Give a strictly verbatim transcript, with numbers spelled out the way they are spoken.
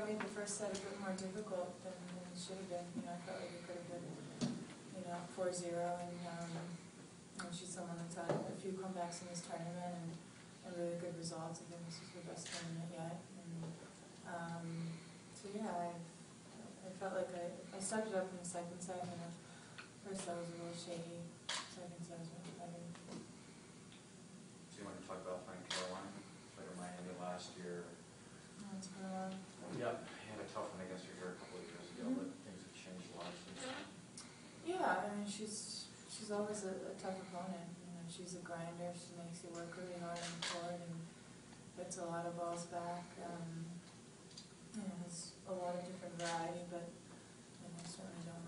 made the first set a bit more difficult than, than it should have been. You know, I felt like it could have been, you know, four zero, and, um, and she's someone that's had a few comebacks in this tournament and, and really good results. I think this is her best tournament yet. And, um, so yeah, I, I felt like I, I stepped it up in the second set, and the first set was a little shaky. Second set was much better. So you want to talk about playing Carolina? Played in Miami last year. Oh, it's been a while. Yep, he had a tough one against her here a couple of years ago, Mm-hmm. but things have changed a lot since then. Yeah, I mean, she's she's always a, a tough opponent. You know, she's a grinder. She makes you work really hard on the court and gets a lot of balls back. Um, you know, has a lot of different variety, but you know, certainly don't